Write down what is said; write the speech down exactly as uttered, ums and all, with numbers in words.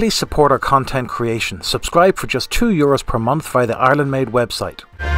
Please support our content creation. Subscribe for just two euros per month via the Ireland Made website.